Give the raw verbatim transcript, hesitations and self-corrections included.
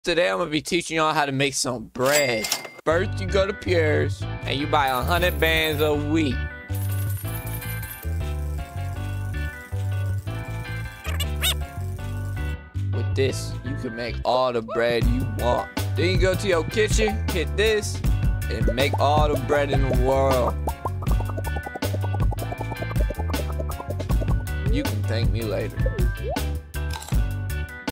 Today I'm gonna be teaching y'all how to make some bread. First, you go to Pure's and you buy a hundred bands of wheat. With this, you can make all the bread you want. Then you go to your kitchen, hit this, and make all the bread in the world. You can thank me later.